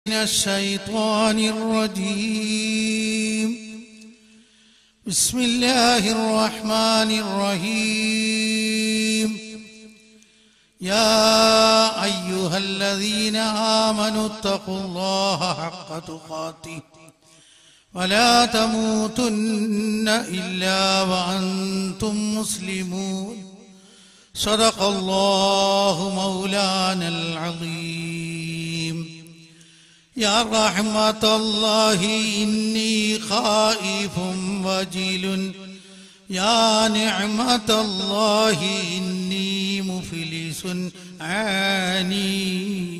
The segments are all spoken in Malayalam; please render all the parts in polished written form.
من الشيطان الرجيم. بسم الله الرحمن الرحيم. يا أيها الذين آمنوا اتقوا الله حق تقاته ولا تموتن إلا وأنتم مسلمون. صدق الله مولانا العظيم. يا رحمة الله إني خائف وجل، يا نعمة الله إني مفلس عاني،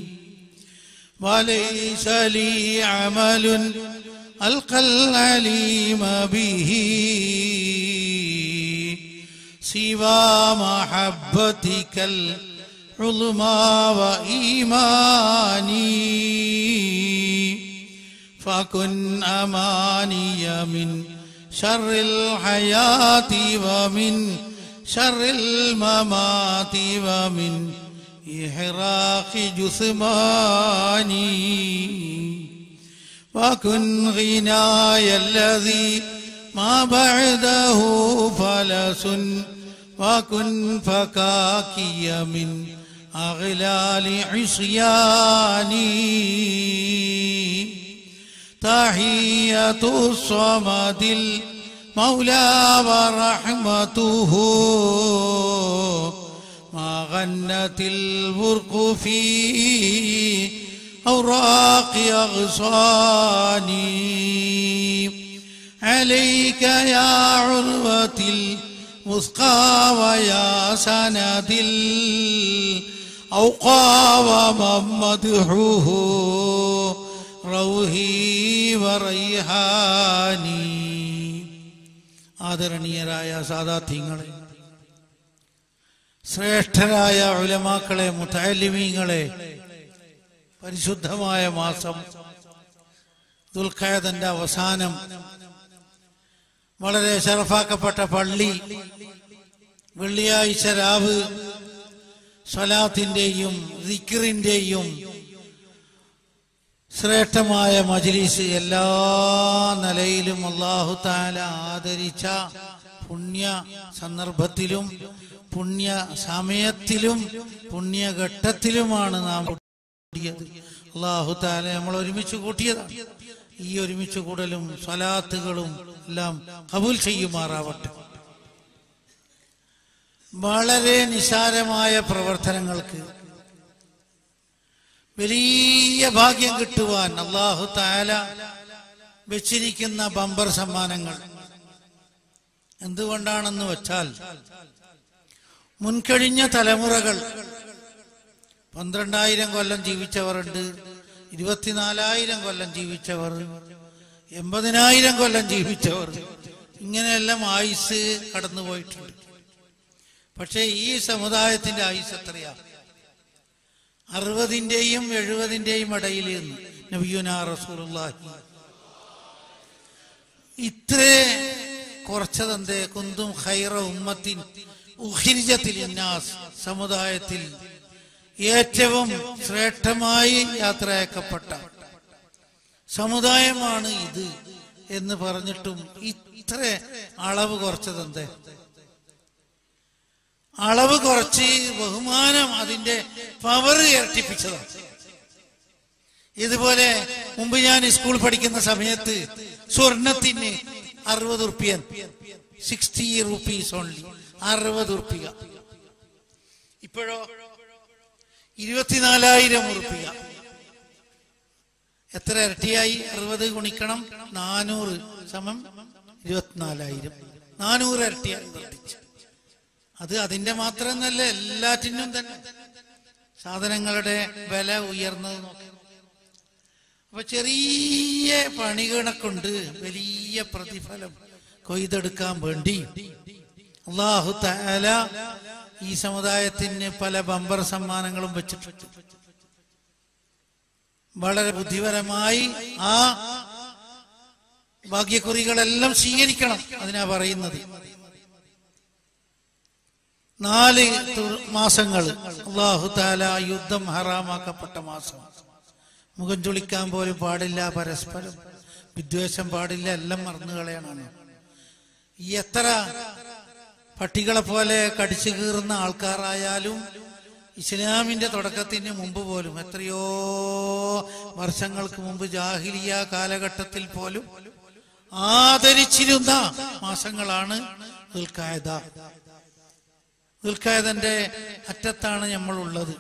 وليس لي عمل ألقى العليم به سوى محبتك العظمى وإيماني، فكن أماني من شر الحياة ومن شر الممات ومن إحراق جثماني، وكن غناي الذي ما بعده فلس، وكن فكاكي من أغلال عصياني، تحية الصمد المولى ورحمته ما غنت البرق في أوراق أغصاني، عليك يا عروة الوثقى ويا سند الأوقى ومن مدحه روحي وريحاني. ആദരണീയരായ സാദാത്യങ്ങളെ, ശ്രേഷ്ഠരായ ഉലമാക്കളെ, മുതഅല്ലിമീങ്ങളെ, പരിശുദ്ധമായ മാസം ദുൽഖഅദന്റെ അവസാനം വളരെ ശറഫാക്കപ്പെട്ട പള്ളി വെള്ളിയാഴ്ച രാവ് സ്വലാത്തിന്റെയും ദിക്റിന്റെയും ശ്രേഷ്ഠമായ മജ്ലിസ് എല്ലാ നിലയിലും അല്ലാഹു തആല ആദരിച്ച പുണ്യ സന്ദർഭത്തിലും പുണ്യ സമയത്തിലും പുണ്യഘട്ടത്തിലുമാണ് നാം കൂടിയത്. അല്ലാഹു തആല നമ്മൾ ഒരുമിച്ച് കൂട്ടിയതാണ്. ഈ ഒരുമിച്ച് കൂടലും സ്വലാത്തുകളും എല്ലാം ഖബൂൽ ചെയ്യുമാറാവട്ടെ. വളരെ നിസാരമായ പ്രവർത്തനങ്ങൾക്ക് വലിയ ഭാഗ്യം കിട്ടുവാൻ അല്ലാഹു തആല വെച്ചിരിക്കുന്ന ബമ്പർ സമ്മാനങ്ങൾ എന്തുകൊണ്ടാണെന്ന് വെച്ചാൽ, മുൻകഴിഞ്ഞ തലമുറകൾ 12,000 കൊല്ലം ജീവിച്ചവരുണ്ട്, 24,000 കൊല്ലം ജീവിച്ചവർ, 80,000 കൊല്ലം ജീവിച്ചവർ, ഇങ്ങനെയെല്ലാം ആയുസ് കടന്നുപോയിട്ടുണ്ട്. പക്ഷേ ഈ സമുദായത്തിന്റെ ആയുസ് എത്രയാ? 60-ന്റെയും 70-ന്റെയും ഇടയിൽ നബിയുനാ റസൂലുള്ളാഹി. ഇത്രേ കുറച്ചതെന്തേ? കുന്തും ഖൈറ ഉമ്മത്തിൻ ഉഖ്രിജത് ലിന്നാസ്, സമുദായത്തിൽ ഏറ്റവും ശ്രേഷ്ഠമായി യാത്രയാക്കപ്പെട്ട സമുദായമാണ് ഇത് എന്ന് പറഞ്ഞിട്ടും ഇത്ര അളവ് കുറച്ചതെന്തേ? അളവ് കുറച്ച് ബഹുമാനം, അതിന്റെ പവർ ഇരട്ടിപ്പിച്ചതാണ്. ഇതുപോലെ മുമ്പ് ഞാൻ സ്കൂൾ പഠിക്കുന്ന സമയത്ത് സ്വർണത്തിന് 60 റുപ്യ, 60 റുപ്പീസ് ഓൺലി, 60 റുപ്യ. ഇപ്പോഴോ 24,000 റുപ്യ. എത്ര ഇരട്ടിയായി? 60 ഗുണിക്കണം 400 സമം 24,000. 400 ഇരട്ടിയായി വർദ്ധിച്ചു. അത് അതിന്റെ മാത്രമെന്നല്ല, എല്ലാറ്റിനും തന്നെ സാധനങ്ങളുടെ വില ഉയർന്നത് നോക്കി. അപ്പൊ ചെറിയ പണികളെ കൊണ്ട് വലിയ പ്രതിഫലം കൊയ്തെടുക്കാൻ വേണ്ടി അല്ലാഹു തആല ഈ സമുദായത്തിന് പല ബമ്പർ സമ്മാനങ്ങളും വെച്ചിട്ടുണ്ട്. വളരെ ബുദ്ധിപരമായി ആ ഭാഗ്യക്കുറികളെല്ലാം സ്വീകരിക്കണം. അതിനാ പറയുന്നത്. 4 മാസങ്ങൾ അല്ലാഹു തആല യുദ്ധം ഹറാമാക്കപ്പെട്ട മാസം. മുഖം ചുളിക്കാൻ പോലും പാടില്ല, പരസ്പരം വിദ്വേഷം പാടില്ല, എല്ലാം മറന്നു കളയണം. ഈ എത്ര പട്ടികളെ പോലെ കടിച്ചു കീറുന്ന ആൾക്കാരായാലും ഇസ്ലാമിന്റെ തുടക്കത്തിന് മുമ്പ് പോലും, എത്രയോ വർഷങ്ങൾക്ക് മുമ്പ് ജാഹിലിയ കാലഘട്ടത്തിൽ പോലും ആദരിച്ചിരുന്ന മാസങ്ങളാണ് ദുൽഖഅദ. ദുൽഖഅദന്റെ അറ്റത്താണ് നമ്മൾ ഉള്ളത്.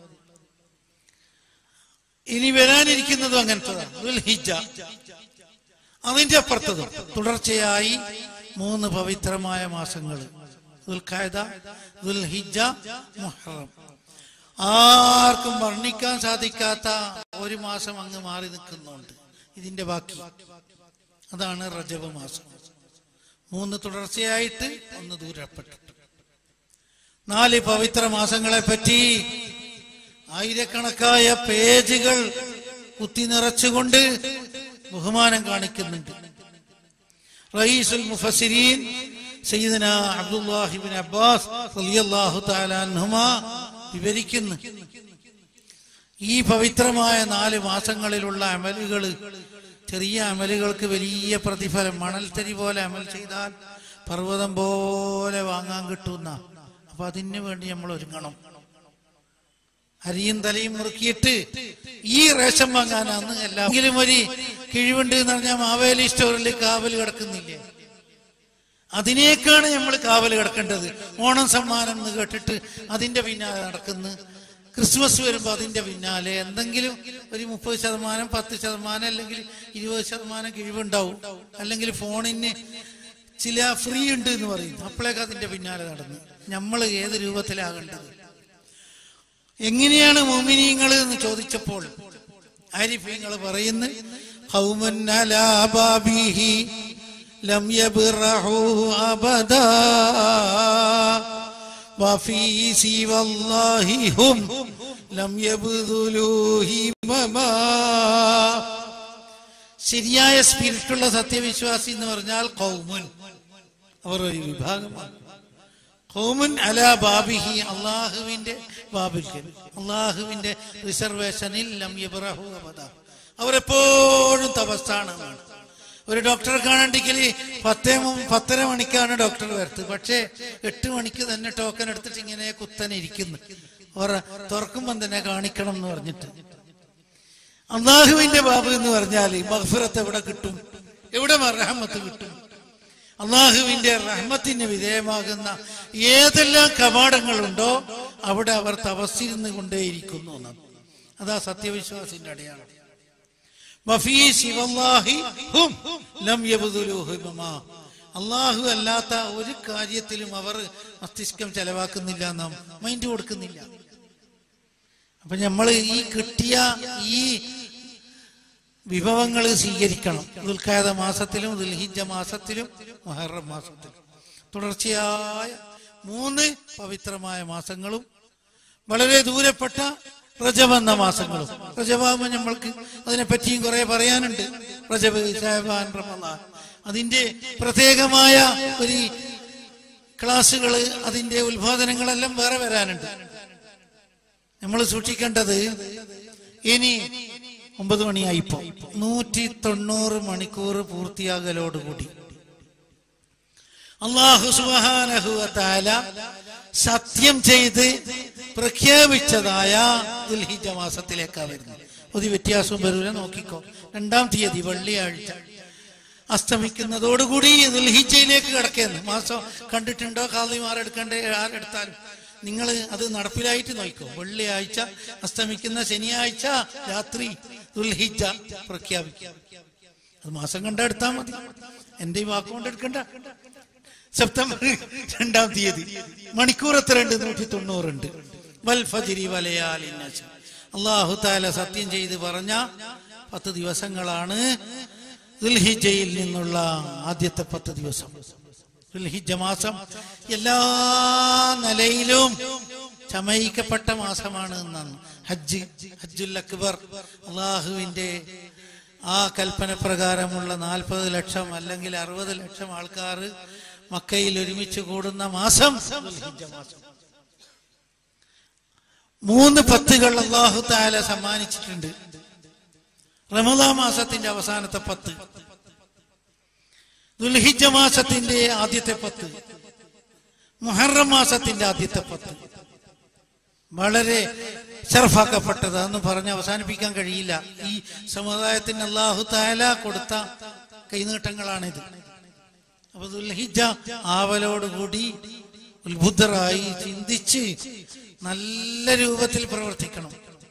ഇനി വരാനിരിക്കുന്നതും അങ്ങനത്തതാണ്, ദുൽഹിജ്ജ. അതിന്റെ അപ്പുറത്തതും തുടർച്ചയായി 3 പവിത്രമായ മാസങ്ങൾ, ദുൽഖഅദ, ദുൽഹിജ്ജ, മുഹറം. ആർക്കും വർണ്ണിക്കാൻ സാധിക്കാത്ത ഒരു മാസം അങ്ങ് മാറി നിൽക്കുന്നുണ്ട്. ഇതിന്റെ ബാക്കി അതാണ് റജബ് മാസം. 3 തുടർച്ചയായിട്ട്, 1 ദൂരപ്പെട്ടിട്ട്. 4 പവിത്ര മാസങ്ങളെ പറ്റി ആയിരക്കണക്കായ പേജുകൾ കുത്തി നിറച്ചുകൊണ്ട് ബഹുമാനം കാണിക്കുന്നുണ്ട്. റഈസുൽ മുഫസ്സിരീൻ സയ്യിദന അബ്ദുല്ലാഹി ഇബ്നു അബ്ബാസ് റളിയല്ലാഹു തആല അൻഹുമാ വിവരിക്കുന്നു, ഈ പവിത്രമായ 4 മാസങ്ങളിലുള്ള അമലുകൾ, ചെറിയ അമലുകൾക്ക് വലിയ പ്രതിഫലം. മണൽത്തരി പോലെ അമൽ ചെയ്താൽ പർവ്വതം പോലെ വാങ്ങാൻ കിട്ടുന്ന. അപ്പൊ അതിനു വേണ്ടി നമ്മൾ ഒരുങ്ങണം. അരിയും തലയും മുറുക്കിയിട്ട് ഈ റേഷൻ വാങ്ങാനാന്ന് എല്ലാമെങ്കിലും ഒരു കിഴിവുണ്ട് എന്ന് പറഞ്ഞാൽ മാവേലി സ്റ്റോറിൽ കാവൽ കിടക്കുന്നില്ലേ, അതിനേക്കാണ് നമ്മൾ കാവൽ കിടക്കേണ്ടത്. ഓണം സമ്മാനം എന്ന് കേട്ടിട്ട് അതിന്റെ പിന്നാലെ നടക്കുന്നു. ക്രിസ്മസ് വരുമ്പോ അതിന്റെ പിന്നാലെ എന്തെങ്കിലും ഒരു 30%, 10%, അല്ലെങ്കിൽ 20% കിഴിവുണ്ടാവും. അല്ലെങ്കിൽ ഫോണിന് ചില ഫ്രീ ഉണ്ട് എന്ന് പറയും. അപ്പോഴേക്ക് അതിന്റെ പിന്നാലെ നടന്നു. നമ്മൾ ഏത് രൂപത്തിലാകേണ്ടത്? എങ്ങനെയാണ് മുഅ്മിനീങ്ങൾ എന്ന് ചോദിച്ചപ്പോൾ ആരിഫീങ്ങൾ പറയുന്നു, ഖൗമുൻ അലാ ബാബിഹി ലം യബ്റഹു അബദാ വഫീ സിവല്ലാഹി ഹും ലം യബ്ദുലൂ ഹിമമാ. ശരിയായ സ്പിരിറ്റുള്ള സത്യവിശ്വാസി എന്ന് പറഞ്ഞാൽ ഖൗമുൻ, അവർ ഒരു വിഭാഗമാണ്. ഖൗമുൻ അലാ ബാബിഹി, അള്ളാഹുവിന്റെ ബാബിൽ, അള്ളാഹുവിന്റെ റിസർവേഷനിൽ ലം യബ്റഹു അബദാ, അവരെപ്പോഴും തപസ്സാണ്. ഒരു ഡോക്ടറെ കാണണ്ടെങ്കിൽ 10:30 മണിക്കാണ് ഡോക്ടർ വരുന്നത്. പക്ഷേ 8 മണിക്ക് തന്നെ ടോക്കൺ എടുത്തിട്ട് ഇങ്ങനെ കുത്തനെ ഇരിക്കുന്നു. അവർ തുറക്കുമ്പം തന്നെ കാണിക്കണം എന്ന് പറഞ്ഞിട്ട്. അള്ളാഹുവിന്റെ ബാബ് എന്ന് പറഞ്ഞാൽ മഗ്ഫിറത്ത് എവിടെ കിട്ടും? എവിടെ റഹ്മത്ത് കിട്ടും? അള്ളാഹുവിന്റെ റഹ്മത്തിന് വിധേയമാകുന്ന ഏതെല്ലാം കവാടങ്ങളുണ്ടോ അവിടെ അവർ തപസ്സിരുന്ന് കൊണ്ടേയിരിക്കുന്നു എന്നാണ്. അതാ സത്യവിശ്വാസിന്റെ അടയാളം. വഫീ സിവല്ലാഹി ഹും ലം യബ്ദുലൂ ഹിമമാ, അള്ളാഹു അല്ലാത്ത ഒരു കാര്യത്തിലും അവർ മസ്തിഷ്കം ചെലവാക്കുന്നില്ല, നാം മൈൻഡ് കൊടുക്കുന്നില്ല. അപ്പൊ നമ്മൾ ഈ കിട്ടിയ ഈ വിഭവങ്ങൾ സ്വീകരിക്കണം. ദുൽഖഅദ മാസത്തിലും ദുൽഹിജ്ജ മാസത്തിലും മുഹറം മാസത്തിലും തുടർച്ചയായ 3 പവിത്രമായ മാസങ്ങളും വളരെ ദൂരപ്പെട്ട റജബ് എന്ന മാസങ്ങളും. റജബാകുമ്പോൾ നമ്മൾക്ക് അതിനെപ്പറ്റിയും കുറെ പറയാനുണ്ട്. റജബ്, ശഅബാൻ, റമളാൻ, അതിന്റെ പ്രത്യേകമായ ഒരു ക്ലാസ്സുകൾ, അതിന്റെ ഉത്ബോധനങ്ങളെല്ലാം വേറെ വരാനുണ്ട്. നമ്മൾ സൂക്ഷിക്കേണ്ടത്, ഇനി 9 മണിയായിപ്പോ 190 മണിക്കൂർ പൂർത്തിയാകലോടുകൂടി അല്ലാഹു സുബ്ഹാനഹു വ തആല സത്യം ചെയ്ത് പ്രഖ്യാപിച്ചതായ ദുൽഹിജ്ജ മാസത്തിലേക്കാണ് വരുന്നത്. ഒരു വ്യത്യാസവും വരൂല. നോക്കിക്കോ, 2-ാം തീയതി വെള്ളിയാഴ്ച അസ്തമിക്കുന്നതോടുകൂടി ദുൽഹിജ്ജയിലേക്ക് കിടക്കുന്നു. മാസം കണ്ടിട്ടുണ്ടോ? ഖാദിമാരെടുക്കണ്ടേ, ആരെടുത്താലും നിങ്ങൾ അത് നടപ്പിലായിട്ട് നോക്കോ. വെള്ളിയാഴ്ച അസ്തമിക്കുന്ന ശനിയാഴ്ച രാത്രി ദുൽഹിജ്ജ പ്രഖ്യാപിക്കും. അത് മാസം കണ്ടെടുത്താൽ മതി, എന്റെ ഈ വാക്കുകൊണ്ട് എടുക്കണ്ട. സെപ്റ്റംബർ 2-ാം തീയതി. മണിക്കൂർ എത്രയുണ്ട്? 190 ഉണ്ട്. വൽ ഫജ്രി വലയാലിൻ അശ്ർ. അല്ലാഹു തആല സത്യം ചെയ്ത് പറഞ്ഞ 10 ദിവസങ്ങളാണ് ദുൽഹിജ്ജയിൽ നിന്നുള്ള ആദ്യത്തെ 10 ദിവസം. ദുൽഹിജ്ജ മാസം എല്ലാ നിലയിലും ചമയിക്കപ്പെട്ട മാസമാണ് എന്നാണ്. ഹജ്ജുൽ അക്ബർ, അള്ളാഹുവിന്റെ ആ കൽപ്പന പ്രകാരമുള്ള 40 ലക്ഷം അല്ലെങ്കിൽ 60 ലക്ഷം ആൾക്കാർ മക്കയിൽ ഒരുമിച്ച് കൂടുന്ന മാസം ദുൽഹിജ്ജ മാസം. 3 പത്തുകൾ അല്ലാഹു തആല സമ്മാനിച്ചിട്ടുണ്ട്. റമദാൻ മാസത്തിന്റെ അവസാനത്തെ 10, ദുൽഹിജ്ജ മാസത്തിന്റെ ആദ്യത്തെ 10, മുഹറം മാസത്തിന്റെ ആദ്യത്തെ 10 വളരെ ശർഫാക്കപ്പെട്ടത്. അതൊന്നും പറഞ്ഞ് അവസാനിപ്പിക്കാൻ കഴിയില്ല. ഈ സമുദായത്തിന് അല്ലാഹു തആല കൊടുത്ത കൈനീട്ടങ്ങളാണിത്. അപ്പൊ ദുൽഹിജ്ജ ആവലോടുകൂടി ഉത്ബുദ്ധരായി ചിന്തിച്ച് നല്ല രൂപത്തിൽ പ്രവർത്തിക്കണം.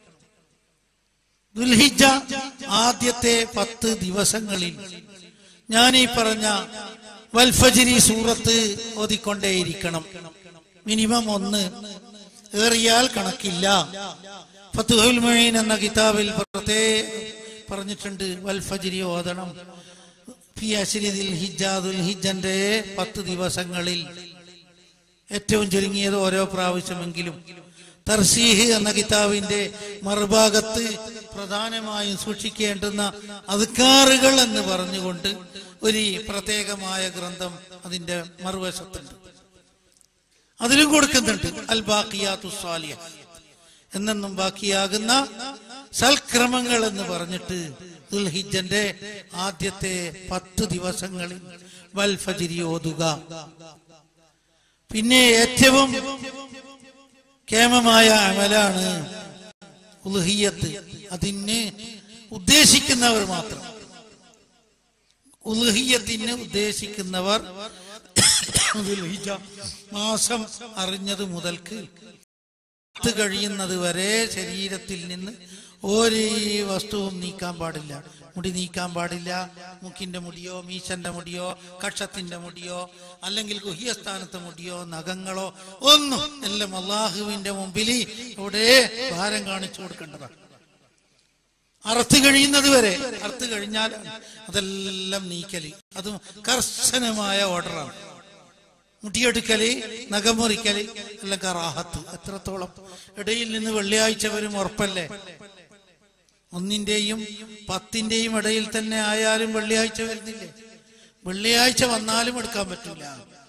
ദുൽഹിജ്ജ ആദ്യത്തെ 10 ദിവസങ്ങളിൽ ഞാൻ ഈ പറഞ്ഞ വൽഫജ്രി സൂറത്ത് ഓതിക്കൊണ്ടേയിരിക്കണം. മിനിമം 1, ഏറിയാൽ കണക്കില്ല. ഫത്ഹുൽ മുഈൻ എന്ന കിതാബിൽ പറഞ്ഞിട്ടുണ്ട് വൽഫജ്രി ഓതണം. ഫി അശ്രി ദുൽഹിജ്ജ, ദുൽഹിജ്ജന്റെ 10 ദിവസങ്ങളിൽ ഏറ്റവും ചുരുങ്ങിയത് ഓരോ പ്രാവശ്യമെങ്കിലും. തർസീഹ് എന്ന കിതാബിന്റെ മറുഭാഗത്ത് പ്രധാനമായും സൂക്ഷിക്കേണ്ടുന്ന അദ്കാറുകൾ എന്ന് പറഞ്ഞുകൊണ്ട് ഒരു പ്രത്യേകമായ ഗ്രന്ഥം അതിന്റെ മറുവശത്തുണ്ട്. അതിലും കൊടുക്കുന്നുണ്ട് അൽ ബാഖിയാത്തുസ് സാലിഹാത്ത്, എന്നെന്നും ബാക്കിയാകുന്ന സൽക്രമങ്ങൾ എന്ന് പറഞ്ഞിട്ട് ദുൽഹിജ്ജന്റെ ആദ്യത്തെ 10 ദിവസങ്ങളിൽ വൽ ഫജ്രി ഓതുക. പിന്നെ ഏറ്റവും കേമമായ അമലാണ് ഉൽഹിയ്യത്ത്. അതിന് ഉദ്ദേശിക്കുന്നവർ മാത്രം, ഉൽഹിയ്യത്തിന് ഉദ്ദേശിക്കുന്നവർ ദുൽഹിജ്ജ മാസം അറിഞ്ഞത് മുതൽക്ക് കഴിയുന്നത് വരെ ശരീരത്തിൽ നിന്ന് ഒരു വസ്തുവും നീക്കാൻ പാടില്ല. മുടി നീക്കാൻ പാടില്ല. മുക്കിന്റെ മുടിയോ മീശന്റെ മുടിയോ കക്ഷത്തിന്റെ മുടിയോ അല്ലെങ്കിൽ ഗുഹ്യസ്ഥാനത്തെ മുടിയോ നഖങ്ങളോ ഒന്നും, എല്ലാം അള്ളാഹുവിന്റെ മുമ്പിൽ ഇവിടെ ഭാരം കാണിച്ചു കൊടുക്കേണ്ടതാണ്. അറുത്ത് കഴിയുന്നത് വരെ. അറുത്ത് കഴിഞ്ഞാൽ അതെല്ലാം നീക്കല്. അതും കർശനമായ ഓർഡറാണ്. മുടിയെടുക്കല്, നഖമുറിക്കല് എല്ലാം കറാഹത്ത്. എത്രത്തോളം ഇടയിൽ നിന്ന് വെള്ളിയാഴ്ച വരും ഉറപ്പല്ലേ? 1-ന്റെയും 10-ന്റെയും ഇടയിൽ തന്നെ ആയാലും വെള്ളിയാഴ്ച വരുന്നില്ലേ? വെള്ളിയാഴ്ച വന്നാലും എടുക്കാൻ പറ്റൂല.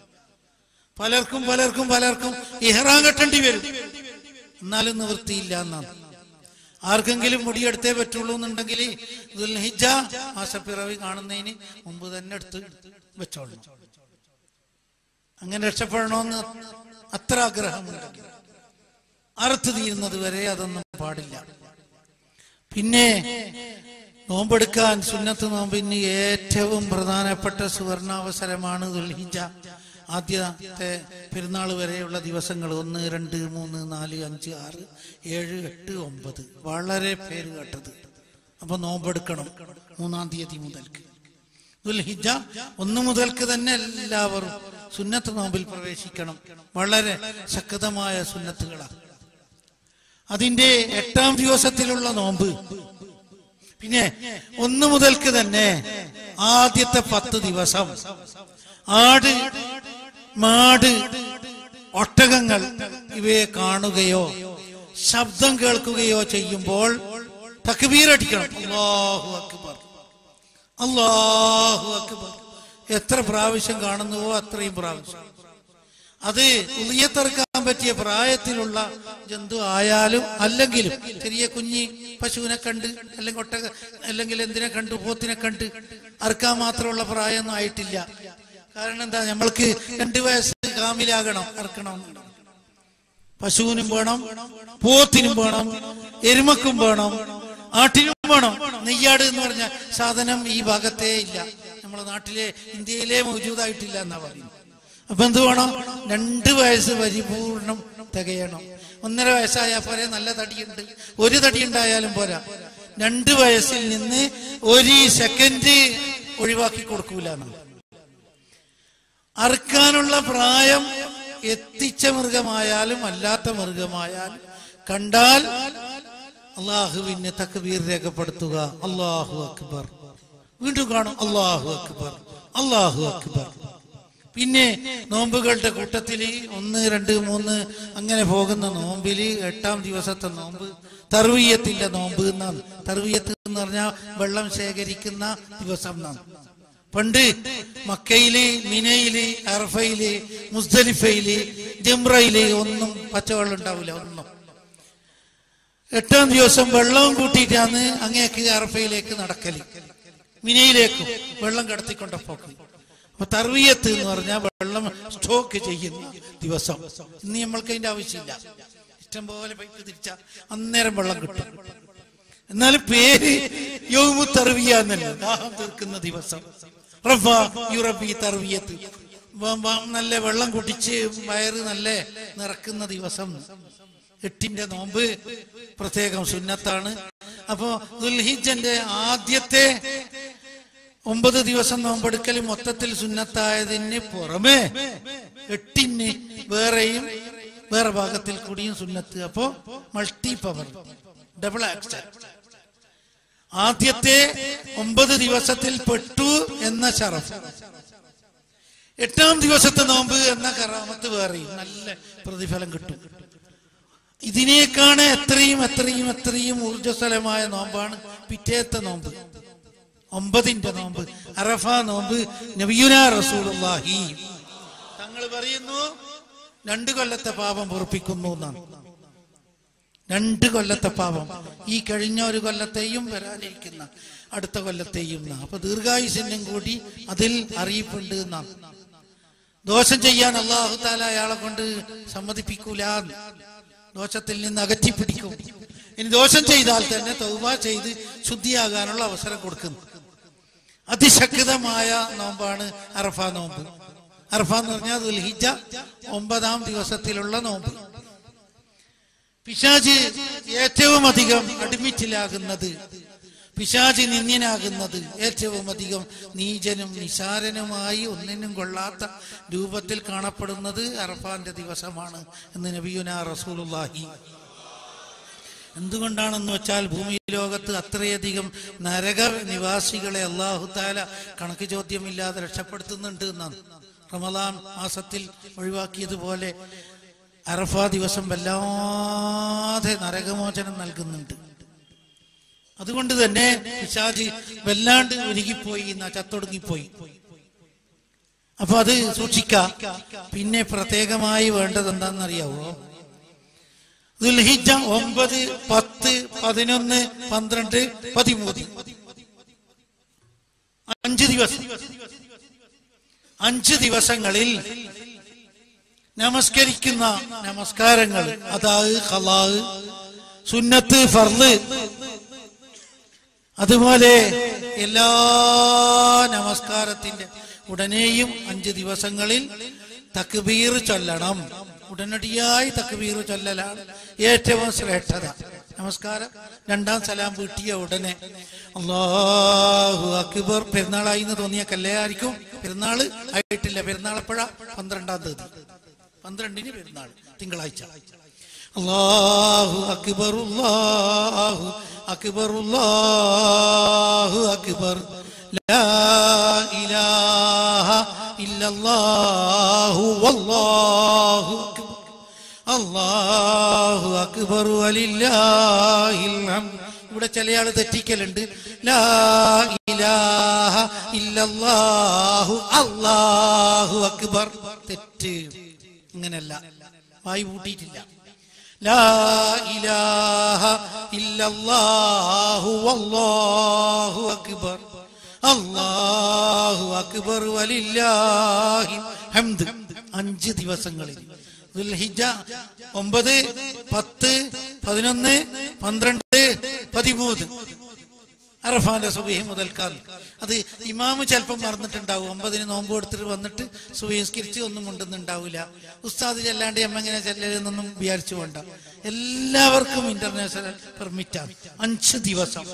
പലർക്കും ഇഹ്റാം കെട്ടേണ്ടി വരും, എന്നാലും നിവൃത്തിയില്ല എന്നാണ്. ആർക്കെങ്കിലും മുടിയെടുത്തേ പറ്റുള്ളൂ എന്നുണ്ടെങ്കിൽ ദുൽഹിജ്ജ മാസപ്പിറവി കാണുന്നതിന് മുമ്പ് തന്നെ എടുത്ത് വെച്ചോളൂ. അങ്ങനെ രക്ഷപ്പെടണമെന്ന് അത്ര ആഗ്രഹമുണ്ടെങ്കിൽ അറുത്ത് തീരുന്നത് വരെ അതൊന്നും പാടില്ല. പിന്നെ നോമ്പെടുക്കാൻ സുന്നത്ത് നോമ്പിന് ഏറ്റവും പ്രധാനപ്പെട്ട സുവർണാവസരമാണ് ദുൽഹിജ്ജ. ആദ്യത്തെ പെരുന്നാൾ വരെയുള്ള ദിവസങ്ങൾ 1, 2, 3, 4, 5, 6, 7, 8, 9 വളരെ പേര് കേട്ടത്. അപ്പൊ നോമ്പെടുക്കണം 3-ാം തീയതി മുതൽക്ക്. ദുൽഹിജ്ജ 1 മുതൽക്ക് തന്നെ എല്ലാവരും സുന്നത്ത് നോമ്പിൽ പ്രവേശിക്കണം. വളരെ ശക്തമായ സുന്നത്തുകളാണ്. അതിന്റെ 8-ാം ദിവസത്തിലുള്ള നോമ്പ്. പിന്നെ 1 മുതൽക്ക് തന്നെ ആദ്യത്തെ 10 ദിവസം ആട്, മാട്, ഒട്ടകങ്ങൾ ഇവയെ കാണുകയോ ശബ്ദം കേൾക്കുകയോ ചെയ്യുമ്പോൾ തക്ബീർ അടിക്കണം. അല്ലാഹു അക്ബർ, അല്ലാഹു അക്ബർ. എത്ര പ്രാവശ്യം കാണുന്നുവോ അത്രയും പ്രാവശ്യം. അത് ഉളിയത്തെറുക്കാൻ പറ്റിയ പ്രായത്തിലുള്ള ജന്തു ആയാലും അല്ലെങ്കിലും ചെറിയ കുഞ്ഞി പശുവിനെ കണ്ട് അല്ലെങ്കിൽ ഒട്ടക അല്ലെങ്കിൽ എന്തിനെ കണ്ട് പോത്തിനെ കണ്ട് അറുക്കാൻ മാത്രമുള്ള പ്രായമൊന്നും ആയിട്ടില്ല. കാരണം എന്താ, നമ്മൾക്ക് 2 വയസ്സ് കാമിലാകണം, അറുക്കണം. പശുവിനും വേണം, പോത്തിനും വേണം, എരുമക്കും വേണം, ആട്ടിനും വേണം. നെയ്യാട് എന്ന് പറഞ്ഞ സാധനം ഈ ഭാഗത്തേ ഇല്ല, നമ്മുടെ നാട്ടിലെ ഇന്ത്യയിലെ മൗജൂദായിട്ടില്ല എന്നാ പറയുന്നത്. അപ്പൊ എന്ത് വേണം? 2 വയസ്സ് പരിപൂർണം തികയണം. 1.5 വയസ്സായാൽ പോരെ, നല്ല തടിയുണ്ട്. 1 തടി ഉണ്ടായാലും പോരാ. 2 വയസ്സിൽ നിന്ന് 1 സെക്കൻഡ് ഒഴിവാക്കി കൊടുക്കൂല. അറുക്കാനുള്ള പ്രായം എത്തിച്ച മൃഗമായാലും അല്ലാത്ത മൃഗമായാലും കണ്ടാൽ അള്ളാഹുവിന് തക്ബീർ രേഖപ്പെടുത്തുക. അല്ലാഹു അക്ബർ. വീണ്ടും കാണും അല്ലാഹു അക്ബർ, അല്ലാഹു അക്ബർ. പിന്നെ നോമ്പുകളുടെ കൂട്ടത്തില് 1, 2, 3 അങ്ങനെ പോകുന്ന നോമ്പില് 8-ാം ദിവസത്തെ നോമ്പ് തർവിയത്തിന്റെ നോമ്പ് എന്നാണ്. തർവിയത്ത് എന്ന് പറഞ്ഞാൽ വെള്ളം ശേഖരിക്കുന്ന ദിവസം എന്നാണ്. പണ്ട് മക്കയില്, മിനയില്, അറഫയില്, മുസ്ദലിഫയില്, ജംറയില് ഒന്നും പച്ചവെള്ളം ഉണ്ടാവില്ല. ഒന്നും 8ാം ദിവസം വെള്ളവും കൂട്ടിയിട്ടാണ് അങ്ങേക്ക് അറഫയിലേക്ക് നടക്കല്, മിനയിലേക്കും വെള്ളം കടത്തിക്കൊണ്ട പോക്ക്. അപ്പൊ തർവിയത്ത് എന്ന് പറഞ്ഞാൽ വെള്ളം സ്റ്റോക്ക് ചെയ്യുന്ന ദിവസം. ഇന്ന് നമ്മൾക്ക് അതിന്റെ ആവശ്യമില്ല, ഇഷ്ടം പോലെ പൈപ്പ് തിരിച്ച അന്നേരം വെള്ളം കിട്ടും. എന്നാലും പേര് യൗമു തർവിയ എന്നല്ല, ദാഹം തീർക്കുന്ന ദിവസം. തർവിയത്ത്, നല്ല വെള്ളം കുടിച്ച് വയറ് നല്ല നിറക്കുന്ന ദിവസം. 8ന്റെ നോമ്പ് പ്രത്യേകം സുന്നത്താണ്. അപ്പോ ദുൽഹിജ്ജന്റെ ആദ്യത്തെ 9 ദിവസം നോമ്പെടുക്കൽ മൊത്തത്തിൽ സുന്നത്തായതിന് പുറമെ 8ന് വേറെയും വേറെ ഭാഗത്തിൽ കൂടിയും സുന്നത്ത്. അപ്പോ മൾട്ടി പവർ, ഡബിൾ ആക്ഷൻ. ആദ്യത്തെ 9 ദിവസത്തിൽ പെട്ടു എന്ന ശറഫ്, 8ാം ദിവസത്തെ നോമ്പ് എന്ന കറാമത്ത് വേറെയും നല്ല പ്രതിഫലം കിട്ടും. ഇതിനേക്കാണ് എത്രയും ഊർജ്ജസ്വലമായ നോമ്പാണ് പിറ്റേത്തെ നോമ്പ്, 9ന്റെ നോമ്പ്, അറഫ നോമ്പ്. നബിയുനാ റസൂലുള്ളാഹി തങ്ങൾ പറയുന്നു 2 കൊല്ലത്തെ പാപം പൊറുപ്പിക്കുന്നു എന്നാണ്. 2 കൊല്ലത്തെ പാപം, ഈ കഴിഞ്ഞ 1 കൊല്ലത്തെയും വരാനിരിക്കുന്ന അടുത്ത കൊല്ലത്തെയും. അപ്പൊ ദീർഘായുസിനും കൂടി അതിൽ അറിയിപ്പുണ്ട് എന്നാണ്. ദോഷം ചെയ്യാൻ അല്ലാഹു തആല അയാളെ കൊണ്ട് സമ്മതിപ്പിക്കൂല, ദോഷത്തിൽ നിന്ന് അകറ്റിപ്പിടിക്കും. ഇനി ദോഷം ചെയ്താൽ തന്നെ തൗബ ചെയ്ത് ശുദ്ധിയാകാനുള്ള അവസരം കൊടുക്കുന്നു. അതിശക്തമായ നോമ്പാണ് അറഫ നോമ്പ്. അറഫ എന്ന് പറഞ്ഞാൽ ദുൽഹിജ്ജ 9ാം ദിവസത്തിലുള്ള നോമ്പ്. പിശാച് ഏറ്റവും അധികം അഡ്മിറ്റിലാകുന്നത്, പിശാച് നിന്ദ്യനാകുന്നത്, ഏറ്റവും അധികം നീചനും നിസാരനുമായി ഒന്നിനും കൊള്ളാത്ത രൂപത്തിൽ കാണപ്പെടുന്നത് അറഫാന്റെ ദിവസമാണ് എന്ന് നബിയുനാ റസൂലുള്ളാഹി. എന്തുകൊണ്ടാണെന്ന് വെച്ചാൽ ഭൂമി ലോകത്ത് അത്രയധികം നരക നിവാസികളെ അല്ലാഹു തആല കണക്ക് ചോദ്യമില്ലാതെ രക്ഷപ്പെടുത്തുന്നുണ്ട് എന്നാണ്. റമദാൻ മാസത്തിൽ ഒഴിവാക്കിയതുപോലെ അറഫ ദിവസം വല്ലാതെ നരകമോചനം നൽകുന്നുണ്ട്. അതുകൊണ്ട് തന്നെ പിശാച് വല്ലാണ്ട് ഒരുങ്ങിപ്പോയി, ചത്തൊടുങ്ങിപ്പോയി. അപ്പൊ അത് സൂക്ഷിക്കാം. പിന്നെ പ്രത്യേകമായി വേണ്ടത് എന്താണെന്നറിയാവോ? ദുൽഹിജ്ജ 9, 10, 11, 12, 13 5 ദിവസം. 5 ദിവസങ്ങളിൽ നമസ്കരിക്കുന്ന നമസ്കാരങ്ങൾ, അതായത് ഖളാ, സുന്നത്ത്, ഫർള്, അതുപോലെ എല്ലാ നമസ്കാരത്തിന്റെ ഉടനെയും 5 ദിവസങ്ങളിൽ തക്ബീർ ചൊല്ലണം. ഉടനടിയായി തക്ബീർ ചൊല്ലലാണ് ഏറ്റവും ശ്രേഷ്ഠത. നമസ്കാരം 2ാം സലാം വീട്ടിയ ഉടനെ അല്ലാഹു അക്ബർ. പെരുന്നാളായി എന്ന് തോന്നിയ കല്യായിരിക്കും. പെരുന്നാള് ആയിട്ടില്ല. പെരുന്നാൾ എപ്പോഴാ? 12ാം തീയതി. 12ന് പെരുന്നാൾ, തിങ്കളാഴ്ച. അല്ലാഹു അക്ബർ, അല്ലാഹു അക്ബർ, അല്ലാഹു അക്ബർ, ലാ ഇലാഹ ഇല്ലല്ലാഹു വല്ലാഹു അക്ബർ, അല്ലാഹു അക്ബർ വലില്ലാഹിൽ ഹംദ്. ഇവിടെ ചില ആള് തെറ്റിക്കലുണ്ട്. ലാ ഇലാഹ ഇല്ലല്ലാഹു അല്ലാഹു അക്ബർ. തെറ്റ്, അങ്ങനെയല്ല, വായി പൂട്ടിയിട്ടില്ല. ലാ ഇലാഹ ഇല്ലല്ലാഹു വല്ലാഹു അക്ബർ, അല്ലാഹു അക്ബർ വലില്ലാഹിൽ ഹംദ്. 5 ദിവസങ്ങളിൽ ദുൽഹിജ്ജ 9, 10, 11, 12, 13 അറഫാന്റെ സുബഹി മുതൽക്കാൽ. അത് ഇമാമ് ചിലപ്പം മറന്നിട്ടുണ്ടാവും. 9ന് നോമ്പ് എടുത്തിട്ട് വന്നിട്ട് സുബഹിസ്കരിച്ച് ഒന്നും ഉണ്ടെന്നുണ്ടാവില്ല. ഉസ്താദ് ചെല്ലാണ്ട് എങ്ങനെ ചെല്ലലെന്നൊന്നും വിചാരിച്ചു വേണ്ട. എല്ലാവർക്കും ഇന്റർനാഷണൽ പെർമിറ്റാണ്. 5 ദിവസം.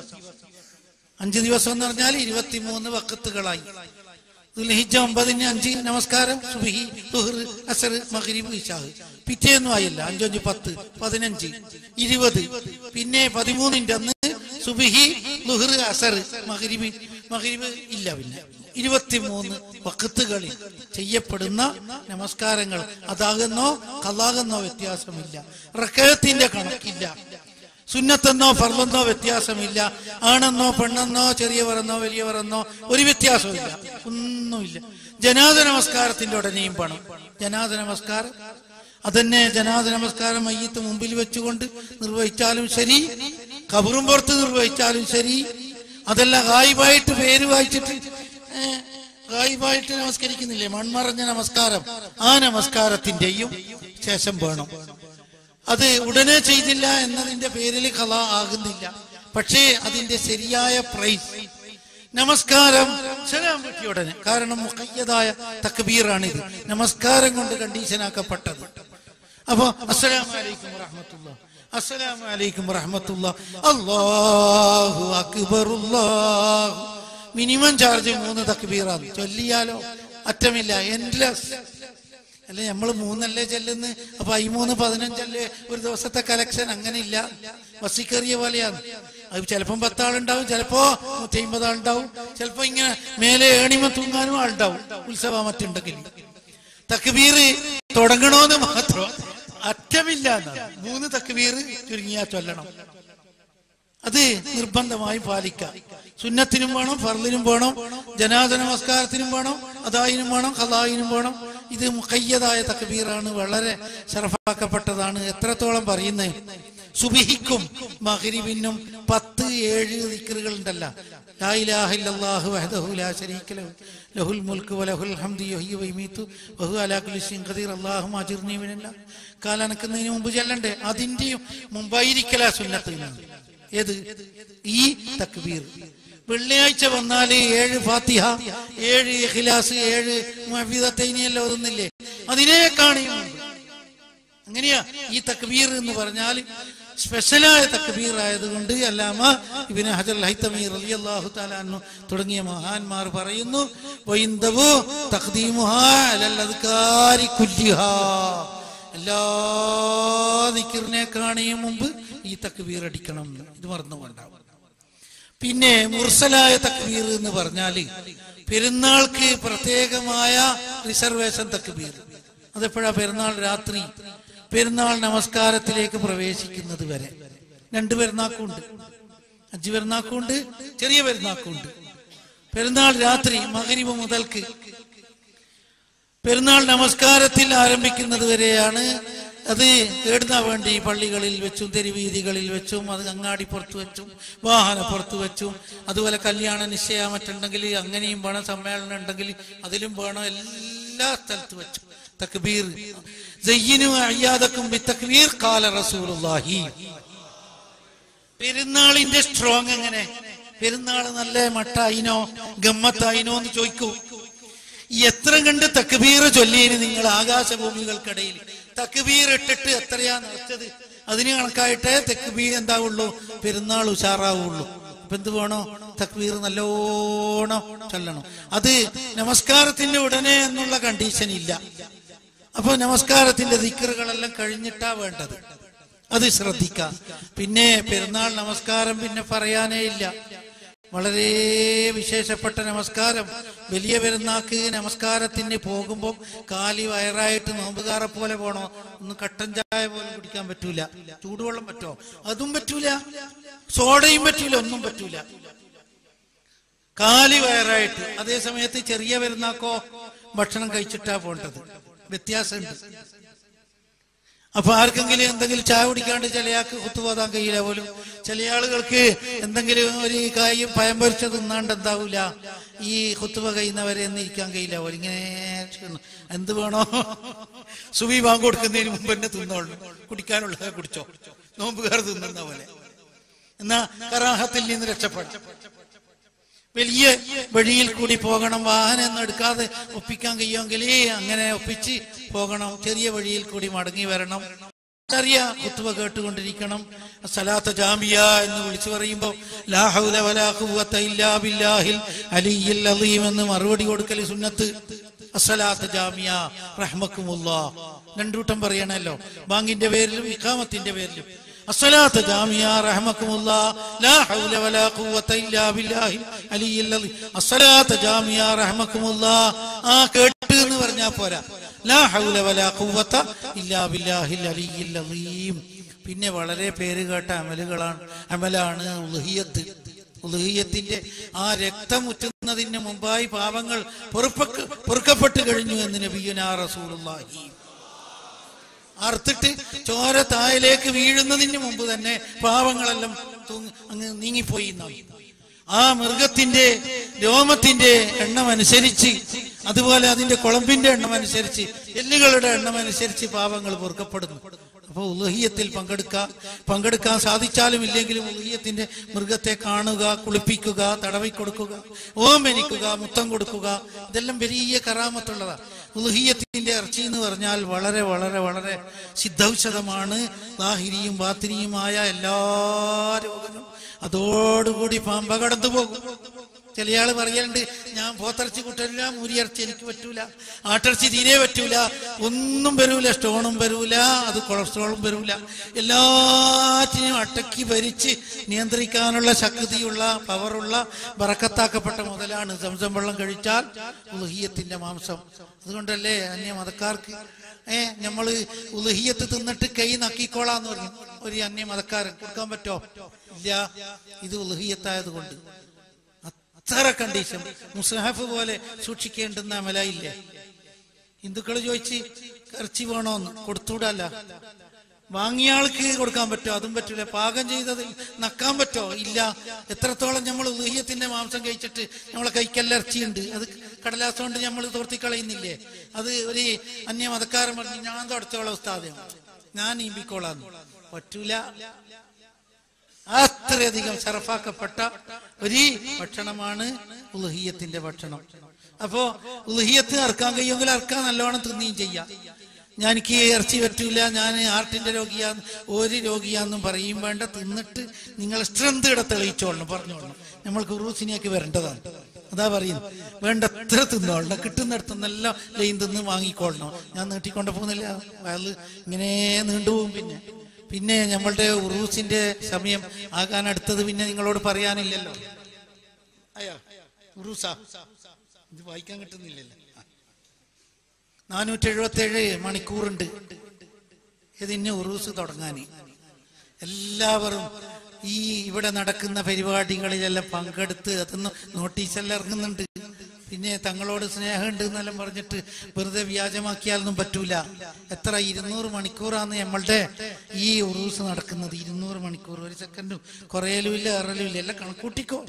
5 ദിവസം എന്ന് പറഞ്ഞാൽ 23 വഖത്തുകളായി. ദുൽഹിജ്ജ 9ന് 5 നമസ്കാരം, സുബ്ഹി, ദുഹർ, അസർ, മഗ്രിബ്, ഇശാ. പിറ്റേന്നും ആയില്ല. 5, 5, 10, 15, 20. പിന്നെ 13ന്റെ അന്ന് സുബ്ഹി, ദുഹർ, അസർ, മഗ്രിബ് ഇല്ല. പിന്നെ 23 വഖത്തുകളിൽ ചെയ്യപ്പെടുന്ന നമസ്കാരങ്ങൾ. അതാകുന്നോ ഖളാകുന്നോ വ്യത്യാസമില്ല. റകഅത്തിന്റെ കണക്കില്ല. സുന്നത്തെന്നോ ഫർളെന്നോ വ്യത്യാസമില്ല. ആണെന്നോ പെണ്ണെന്നോ ചെറിയവരെന്നോ വലിയവരെന്നോ ഒരു വ്യത്യാസമില്ല. ഒന്നുമില്ല. ജനാസ നമസ്കാരത്തിന്റെ ഉടനെയും പണം. ജനാസ നമസ്കാരം അതന്നെ ജനാസ നമസ്കാരം മയ്യത്ത് മുമ്പിൽ വെച്ചുകൊണ്ട് നിർവഹിച്ചാലും ശരി, ഖബറും പുറത്ത് നിർവഹിച്ചാലും ശരി, അതല്ല ഗായിബായിട്ട് പേര് വായിച്ചിട്ട് ഗായിബായിട്ട് നമസ്കരിക്കുന്നില്ലേ, മൺമറഞ്ഞ നമസ്കാരം, ആ നമസ്കാരത്തിന്റെയും ശേഷം വേണം. അത് ഉടനെ ചെയ്തില്ല എന്നതിന്റെ പേരിൽ ഖളാ ആകുന്നില്ല. പക്ഷേ അതിന്റെ ശരിയായ പ്രൈസ് നമസ്കാരം സലാം വീട്ടിയ ഉടനെ, കാരണം മുഖയ്യതായ തക്ബീറാണിത്, നമസ്കാരം കൊണ്ട് കണ്ടീഷനാക്കപ്പെട്ടത്. അപ്പൊ അസ്സലാമു അലൈക്കും വറഹ്മത്തുള്ളാഹി, അസ്സലാമു അലൈക്കും വറഹ്മത്തുള്ളാഹി, അല്ലാഹു അക്ബർ, അല്ലാഹു മിനിമം ചാർജ് 3 തക്ബീറാണ്. ചൊല്ലിയാലോ അറ്റമില്ല, എൻഡ്ലെസ്. അല്ലെ നമ്മൾ 3 ചെല്ലുന്ന്, അപ്പൊ 15 അല്ലേ ഒരു ദിവസത്തെ കലക്ഷൻ? അങ്ങനെ ഇല്ല, വസിക്കേറിയ പോലെയാണ്. അത് ചിലപ്പം 10 ആളുണ്ടാവും, ചിലപ്പോ 150 ആളുണ്ടാവും, ചിലപ്പോ ഇങ്ങനെ മേലെ ഏണിമ തൂങ്ങാനും ആളുണ്ടാവും, ഉത്സവം മറ്റുണ്ടെങ്കിൽ. തക്ബീർ തുടങ്ങണോന്ന് മാത്രം, അറ്റമില്ല എന്നാണ്. 3 തക്ബീർ ചുരുങ്ങിയാ ചൊല്ലണം. അത് നിർബന്ധമായി പാലിക്കാം. സുന്നത്തിനും വേണം, ഫർളിനും വേണം, ജനാസ നമസ്കാരത്തിനും വേണം, അദായിനും വേണം, ഖളായിനും വേണം. ഇത് മുഖയ്യതായ തക്ബീറാണ്, വളരെ ശറഫാക്കപ്പെട്ടതാണ്. എത്രത്തോളം പറയുന്നത്, സുബഹിക്കും മഗ്രിബിനും 10-7 ദിക്റുകൾ ഉണ്ടല്ലോ. ലാ ഇലാഹ ഇല്ലല്ലാഹു വഹ്ദഹു ലാ ശരീക ലഹു ലഹുൽ മുൽക്കു വലഹുൽ ഹംദു യുഹ്യി വയുമീതു വഹു അലാ കുല്ലി ഷൈഇൻ ഖദീർ അല്ലാഹുമ്മ അജിർനി മിനന്നാർ. കാലനക്കുന്നതിന് മുമ്പ് ചെല്ലണ്ടേ, അതിന്റെയും മുമ്പായിരിക്കലാ സുന്നത്ത്. ഏത്? ഈ തക്ബീർ. വെള്ളിയാഴ്ച വന്നാല് 7 ഫാത്തിഹ, 7 ഇഖ്ലാസ്, 7 മുഅവ്വിദത്തൈനിയല്ലോ ഓതുന്നില്ലേ, അതിനെ കാണിയും. അങ്ങനെയാ ഈ തക്ബീർ എന്ന് പറഞ്ഞാൽ സ്പെഷ്യലായ തക്ബീർ ആയതുകൊണ്ട് അല്ലാമ ഇബ്നു ഹജർ അൽ ഹൈതമി റളിയല്ലാഹു തആല അൻഹു തുടങ്ങിയ മഹാന്മാർ പറയുന്നു, വഇൻദഹു തഖ്ദീമുഹാ അലൽ അദ്കാരി കുല്ലിഹാ, എല്ലാ ദിക്റിനെ കാണിയും മുമ്പ് ഈ തക്ബീർ അടിക്കണം. ഇത് മറന്നു പോകണ്ട. പിന്നെ മുർസലായ തക്ബീർ എന്ന് പറഞ്ഞാല് പെരുന്നാൾക്ക് പ്രത്യേകമായ റിസർവേഷൻ തക്ബീർ. അതെപ്പോഴാ? പെരുന്നാൾ രാത്രി, പെരുന്നാൾ നമസ്കാരത്തിലേക്ക് പ്രവേശിക്കുന്നത് വരെ. 2 പെരുന്നാക്കുണ്ട്, ഹജ്ജ് പെരുന്നാക്കുണ്ട്, ചെറിയ പെരുന്നാക്കുണ്ട്. പെരുന്നാൾ രാത്രി മഗ്രിബ് മുതൽക്ക് പെരുന്നാൾ നമസ്കാരത്തിൽ ആരംഭിക്കുന്നത് വരെയാണ്. അത് കേടുന്ന വേണ്ടി പള്ളികളിൽ വെച്ചും തെരുവീതികളിൽ വെച്ചും, അത് അങ്ങാടിപ്പുറത്ത് വെച്ചും, വാഹനപ്പുറത്ത് വെച്ചും, അതുപോലെ കല്യാണ നിശ്ചയ മറ്റുണ്ടെങ്കിൽ അങ്ങനെയും വേണം, സമ്മേളനം ഉണ്ടെങ്കിൽ അതിലും വേണം, എല്ലാ സ്ഥലത്ത് വെച്ചും തക്ബീർ. സയ്യിനു അയ്യാദക്കും ബിത്തക്ബീർ ഖാല റസൂലുള്ളാഹി. പെരുന്നാളിന്റെ സ്ട്രോങ് എങ്ങനെ? പെരുന്നാൾ നല്ല മട്ടായിനോ ഗമ്മത്തായിനോ എന്ന് ചോദിക്കൂ. എത്ര കണ്ട് തക്ബീർ ചൊല്ലിയതിന് നിങ്ങൾ ആകാശഭൂമികൾക്കിടയിൽ തക്ബീർ ഇട്ടിട്ട് എത്രയാ നിറച്ചത്? അതിന് കണക്കായിട്ടേ തക്ബീർ എന്താവുള്ളൂ, പെരുന്നാൾ ഉഷാറാവുള്ളൂ. അപ്പൊ എന്ത് വേണോ? തക്ബീർ നല്ലോണം ചൊല്ലണം. അത് നമസ്കാരത്തിന്റെ ഉടനെ എന്നുള്ള കണ്ടീഷൻ ഇല്ല. അപ്പൊ നമസ്കാരത്തിന്റെ ദിക്റുകളെല്ലാം കഴിഞ്ഞിട്ടാ വേണ്ടത്, അത് ശ്രദ്ധിക്കാം. പിന്നെ പെരുന്നാൾ നമസ്കാരം പിന്നെ പറയാനേ ഇല്ല, വളരെ വിശേഷപ്പെട്ട നമസ്കാരം. വലിയ പെരുന്നാക്ക് നമസ്കാരത്തിന് പോകുമ്പോൾ കാലി വയറായിട്ട് നോമ്പുകാരെ പോലെ പോണോ? ഒന്ന് കട്ടൻ ചായ പോലും കുടിക്കാൻ പറ്റൂല. ചൂടുവെള്ളം പറ്റോ? അതും പറ്റൂല. സോഡയും പറ്റൂല, ഒന്നും പറ്റൂല. കാലി വയറായിട്ട്. അതേ സമയത്ത് ചെറിയ പെരുന്നാക്കോ ഭക്ഷണം കഴിച്ചിട്ടാ പോണ്ടത്. വ്യത്യാസമുണ്ട്. അപ്പൊ ആർക്കെങ്കിലും എന്തെങ്കിലും ചായ കുടിക്കാണ്ട് ചിലയാൾക്ക് കുത്തുപോതാൻ കഴിയില്ല പോലും. ചില ആളുകൾക്ക് എന്തെങ്കിലും ഒരു കായും പയം പൊരിച്ച തിന്നാണ്ട് എന്താവൂല, ഈ കുത്തുവ കഴിയുന്നവരെ ഒന്നും ഇരിക്കാൻ കഴിയില്ല പോലും. ഇങ്ങനെ എന്ത് വേണോ? സുബി ബാങ്ക് കൊടുക്കുന്നതിന് മുമ്പ് തന്നെ തിന്നോളൂ, കുടിക്കാനുള്ളത് കുടിച്ചോ, നോമ്പുകാർ തിന്നുന്ന പോലെ. എന്നാ കറാഹത്തിൽ നിന്ന് രക്ഷപ്പെടാം. വലിയ വഴിയിൽ കൂടി പോകണം, വാഹനം ഒന്നും എടുക്കാതെ ഒപ്പിക്കാൻ കഴിയുമെങ്കിൽ അങ്ങനെ ഒപ്പിച്ച് പോകണം. ചെറിയ വഴിയിൽ കൂടി മടങ്ങി വരണം. ചെറിയ ഖുത്ബ കേട്ടുകൊണ്ടിരിക്കണം. സലാത്ത് ജാമിയ എന്ന് വിളിച്ചു പറയുമ്പോൾ ലാ ഹൗല വലാ ഖുവത ഇല്ലാ ബില്ലാഹിൽ അലിയ്യിൽ അളീം എന്ന് മറുപടി കൊടുക്കൽ സുന്നത്ത്. അസ്സലാത്ത് ജാമിയ റഹ്മക്കുമുല്ലാഹ് 2 വട്ടം പറയണല്ലോ, ബാങ്കിന്റെ പേരിലും ഇഖാമത്തിന്റെ പേരിലും. അസ്സലാത്ത് ജാമിയ റഹ്മക്കുമുല്ലാഹ് ലാ ഹൗല വലാ ഖുവത ഇല്ലാ ബില്ലാഹിൽ അലിയ്യിൽ അളീം. അസ്സലാത്ത് ജാമിയ റഹ്മക്കുമുല്ലാഹ് ആ കേട്ട് എന്ന് പറഞ്ഞാൽ പോരാ, ലാ ഹൗല വലാ ഖുവത ഇല്ലാ ബില്ലാഹിൽ അലിയ്യിൽ അളീം. പിന്നെ വളരെ പേര് കേട്ട അമലാണ് ഉളുഹിയ്യത്ത്. ഉളുഹിയ്യത്തിന്റെ ആ രക്തം ഉറ്റുന്നതിന് മുമ്പായി പാപങ്ങൾ പൊറുക്കപ്പെട്ടു കഴിഞ്ഞു എന്ന് നബിയുനാ റസൂലുള്ളാഹി. അറുത്തിട്ട് ചോര തായിലേക്ക് വീഴുന്നതിന് മുമ്പ് തന്നെ പാവങ്ങളെല്ലാം അങ്ങ് നീങ്ങിപ്പോയി എന്നാണ്. ആ മൃഗത്തിന്റെ രോമത്തിന്റെ എണ്ണം അനുസരിച്ച്, അതുപോലെ അതിന്റെ കുളമ്പിന്റെ എണ്ണം അനുസരിച്ച്, എല്ലുകളുടെ എണ്ണം അനുസരിച്ച് പാവങ്ങൾ പൊറുക്കപ്പെടുന്നു. അപ്പോൾ ഉളുഹിയത്തിൽ പങ്കെടുക്കാൻ സാധിച്ചാലും ഇല്ലെങ്കിലും ഉളുഹിയത്തിന്റെ മൃഗത്തെ കാണുക, കുളിപ്പിക്കുക, തടവിക്കൊടുക്കുക, ഓമനിക്കുക, മുത്തം കൊടുക്കുക, ഇതെല്ലാം വലിയ കറാമത്തുള്ളതാണ്. ഉളുഹിയത്തിന്റെ ഇറച്ചി എന്ന് പറഞ്ഞാൽ വളരെ വളരെ വളരെ സിദ്ധൌഷധമാണ്. ലാഹിരിയും ബാത്തിനിയുമായ എല്ലാ രോഗങ്ങളും അതോടുകൂടി പാമ്പ കടന്നു പോകും. ചില ആള് പറയലുണ്ട്, ഞാൻ പോത്തിറച്ചി കൂട്ടലില്ല, മൂരിയിറച്ചി എനിക്ക് പറ്റൂല, ആട്ടിറച്ചി തീരെ പറ്റൂല, ഒന്നും വരൂല, സ്റ്റോണും വരൂല, അത് കൊളസ്ട്രോളും വരൂല. എല്ലാറ്റിനെയും അടക്കി ഭരിച്ച് നിയന്ത്രിക്കാനുള്ള ശക്തിയുള്ള, പവറുള്ള, ബറക്കത്താക്കപ്പെട്ട മുതലാണ് സംസം വെള്ളം കഴിച്ചാൽ ഉളുഹിയത്തിന്റെ മാംസം. അതുകൊണ്ടല്ലേ അന്യ മതക്കാർക്ക് നമ്മള് ഉളുഹിയത്ത് തിന്നിട്ട് കൈ നക്കിക്കോളാന്ന് പറഞ്ഞു ഒരു അന്യ മതക്കാരൻ. കൊടുക്കാൻ പറ്റോ? ഇല്ല, ഇത് ഉളുഹിയത്തായത് കൊണ്ട്. അത്ര കണ്ടീഷൻ മുസ്ഹഫ് പോലെ സൂക്ഷിക്കേണ്ടുന്ന അമലയില്ലേ. ഹിന്ദുക്കള് ചോദിച്ച് ഇറച്ചി വേണോന്ന്, കൊടുത്തൂടല്ല. വാങ്ങിയ ആൾക്ക് കൊടുക്കാൻ പറ്റോ? അതും പറ്റൂല. പാകം ചെയ്തത് നക്കാൻ പറ്റോ? ഇല്ല. എത്രത്തോളം നമ്മൾ ഉളുഹിയത്തിന്റെ മാംസം കഴിച്ചിട്ട് നമ്മളെ കൈക്കെല്ലാം ഇറച്ചിയുണ്ട്, അത് കടലാസ് കൊണ്ട് നമ്മൾ തോർത്തിക്കളയുന്നില്ലേ? അത് ഒരു അന്യ മതക്കാരൻ പറഞ്ഞു, ഞാൻ തുടച്ചോളാം ഉസ്താദ്, ഞാൻ ഈമ്പിക്കോളാന്ന്. പറ്റൂല. അത്രയധികം ശറഫാക്കപ്പെട്ട ഒരു ഭക്ഷണമാണ് ഉളുഹിയത്തിന്റെ ഭക്ഷണം. അപ്പോ ഉളുഹിയത്ത് അറക്കാൻ കഴിയുമെങ്കിൽ അറക്കാൻ നല്ലോണം തിന്നുകയും ചെയ്യാം. എനിക്ക് ഇറച്ചി പറ്റൂല, ഞാൻ ഹാർട്ടിന്റെ രോഗിയാന്ന്, ഒരു രോഗിയാന്നും പറയും വേണ്ട. തിന്നിട്ട് നിങ്ങൾ സ്ട്രെങ്ത് ഇവിടെ തെളിയിച്ചോളണം, പറഞ്ഞോളണം. നമ്മൾക്ക് ഉറൂസിനെയൊക്കെ വരേണ്ടതാണ്. അതാ പറയുന്നത്, വേണ്ടത്ര തിന്നോളണം, കിട്ടുന്നിടത്തുനിന്നെല്ലാം ലൈൻ തിന്ന് വാങ്ങിക്കോളണം. ഞാൻ നീട്ടിക്കൊണ്ട് പോകുന്നില്ല, അയാള് ഇങ്ങനെ നീണ്ടുപോകും. പിന്നെ നമ്മളുടെ ഉറൂസിന്റെ സമയം ആകാൻ അടുത്തത് പിന്നെ നിങ്ങളോട് പറയാനില്ലല്ലോ. ഉറൂസാ ഇത് വായിക്കാൻ കിട്ടുന്നില്ലല്ലോ. 477 മണിക്കൂറുണ്ട് ഇതിന് ഉറൂസ് തുടങ്ങാന്. എല്ലാവരും ഈ ഇവിടെ നടക്കുന്ന പരിപാടികളിലെല്ലാം പങ്കെടുത്ത് അതൊന്നും നോട്ടീസെല്ലാം ഇറങ്ങുന്നുണ്ട്. പിന്നെ തങ്ങളോട് സ്നേഹമുണ്ട് എന്നെല്ലാം പറഞ്ഞിട്ട് വെറുതെ വ്യാജമാക്കിയാലൊന്നും പറ്റൂല. എത്ര 200 മണിക്കൂറാണ് നമ്മളുടെ ഈ ഉറൂസ് നടക്കുന്നത്. 200 മണിക്കൂർ, ഒരു സെക്കൻഡും കുറയലും ഇല്ല, ഏറലും ഇല്ല, എല്ലാം കണക്കൂട്ടിക്കോ.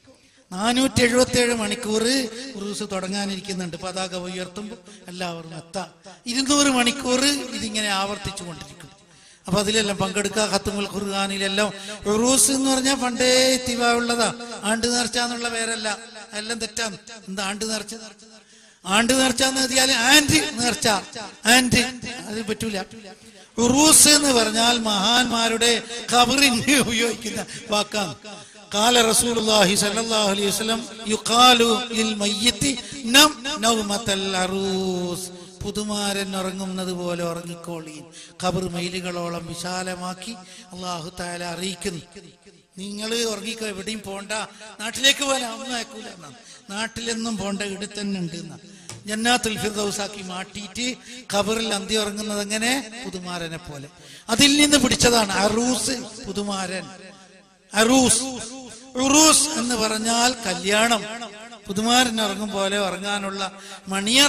477 മണിക്കൂർ ഉറൂസ് തുടങ്ങാനിരിക്കുന്നുണ്ട്. പതാക ഉയർത്തുമ്പോൾ എല്ലാവരും എത്താം. 200 മണിക്കൂർ ഇതിങ്ങനെ ആവർത്തിച്ചു കൊണ്ടിരിക്കും. അപ്പൊ അതിലെല്ലാം പങ്കെടുക്കുക. ഖത്മുൽ ഖുർആനിലെല്ലാം ഉറൂസ് എന്ന് പറഞ്ഞാൽ പണ്ടേ തിവാവുള്ളതാ. ആണ്ട് നേർച്ച എന്നുള്ള പേരല്ല, എല്ലാം തെറ്റാണ്. എന്താ ആണ്ട് നേർച്ച? ആണ്ട് നേർച്ച എന്ന് വെച്ചാൽ ആൻഡ് നേർച്ച, ആൻഡ് അത് പറ്റൂല. ഉറൂസ് എന്ന് പറഞ്ഞാൽ മഹാന്മാരുടെ ഖബറിന് ഉപയോഗിക്കുന്ന വാക്കാണ്. قال رسول الله صلى الله عليه وسلم يقال للميت نم نومة العروس. പുതുമാരൻ ഉറങ്ങുന്നത് പോലെ ഉറങ്ങിക്കോളീൻ. ഖബർ മൈലുകളോളം വിശാലമാക്കി അല്ലാഹു തആല അറിയിക്കുന്നു, നിങ്ങൾ ഉറങ്ങിക്കോ, എവിടെയും പോണ്ട, നാട്ടിലേക്ക് പോകാൻ ഒന്നും അയക്കൂല എന്നാണ്. നാട്ടിലെന്നും പോണ്ട, ഇവിടെ തന്നെ ഉണ്ട് എന്നാണ്. ജന്നാത്തുൽ ഫിർദൗസാക്കി മാറ്റിയിട്ട് ഖബറിൽ അന്തി ഉറങ്ങുന്നത് എങ്ങനെ? പുതുമാരനെ പോലെ. അതിൽ നിന്ന് പിടിച്ചതാണ് അറൂസ്, പുതുമാരൻ. അറൂസ്, ഉറൂസ് എന്ന് പറഞ്ഞാൽ കല്യാണം. പുതുമാരൻ ഉറങ്ങും പോലെ ഉറങ്ങാനുള്ള മണിയറ,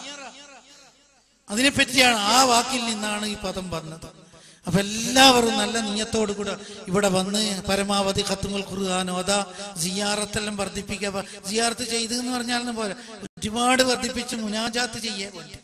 അതിനെപ്പറ്റിയാണ്, ആ വാക്കിൽ നിന്നാണ് ഈ പദം വന്നത്. അപ്പൊ എല്ലാവരും നല്ല നിയ്യത്തോടു കൂടെ ഇവിടെ വന്ന് പരമാവധി ഖത്മുൽ ഖുർആൻ ഓതാ, സിയാറത്തെല്ലാം വർദ്ധിപ്പിക്കുക. സിയാറത്ത് ചെയ്ത് എന്ന് പറഞ്ഞാലും പോലെ ഒരുപാട് വർദ്ധിപ്പിച്ച് മുനാജാത്ത് ചെയ്യാൻ വേണ്ടി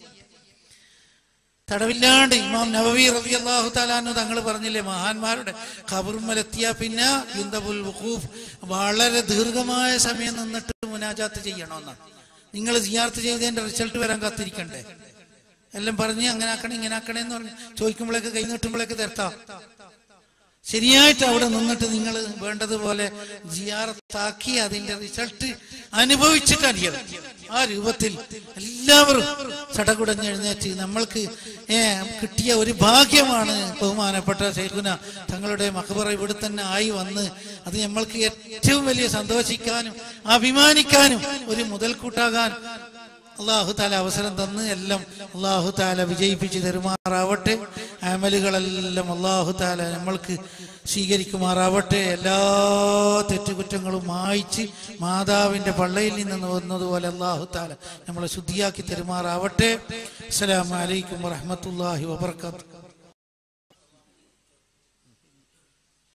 തടവില്ലാണ്ട്. ഇമാം നവവി റളിയല്ലാഹു തആല അൻഹു തങ്ങൾ പറഞ്ഞില്ലേ, മഹാന്മാരുടെ ഖബറുമ്മലെത്തിയ പിന്നെ ഇൻദബുൽ വുഖൂഫ് വളരെ ദീർഘമായ സമയം നിന്നിട്ട് മുനാജാത്ത് ചെയ്യണമെന്നാണ്. നിങ്ങൾ സിയാറത്ത് ചെയ്തതിന്റെ റിസൾട്ട് വരാൻ കാത്തിരിക്കണ്ടേ? എല്ലാം പറഞ്ഞ് അങ്ങനെ ആക്കണേ ഇങ്ങനെ ആക്കണേ എന്ന് പറഞ്ഞ് ചോദിക്കുമ്പോഴേക്ക് കൈ നീട്ടുമ്പോഴേക്ക് തരത്താം. ശരിയായിട്ട് അവിടെ നിന്നിട്ട് നിങ്ങൾ വേണ്ടതുപോലെ സിയാറത്താക്കി അതിന്റെ റിസൾട്ട് അനുഭവിച്ചിട്ടറിയണം. ആ രൂപത്തിൽ എല്ലാവരും ചടകുടഞ്ഞെഴുന്നേറ്റ് നമ്മൾക്ക് കിട്ടിയ ഒരു ഭാഗ്യമാണ് ബഹുമാനപ്പെട്ട ശൈഖുന തങ്ങളുടെ മഖബറ ഇവിടെ തന്നെ ആയി വന്ന് അത് നമ്മൾക്ക് ഏറ്റവും വലിയ സന്തോഷിക്കാനും അഭിമാനിക്കാനും ഒരു മുതൽക്കൂട്ടാകാൻ അല്ലാഹു തആല അവസരം തന്ന് എല്ലാം അല്ലാഹു തആല വിജയിപ്പിച്ച് തരുമാറാവട്ടെ. അമലുകളെല്ലാം അല്ലാഹു തആല നമ്മൾക്ക് സ്വീകരിക്കുമാറാവട്ടെ. എല്ലാ തെറ്റുകുറ്റങ്ങളും മായ്ച്ച് മാതാവിന്റെ പള്ളയിൽ നിന്ന് വന്നതുപോലെ അല്ലാഹു തആല നമ്മളെ ശുദ്ധിയാക്കി തരുമാറാവട്ടെ. അസ്സലാമു അലൈക്കും വറഹ്മത്തുള്ളാഹി വബറകാതുഹു.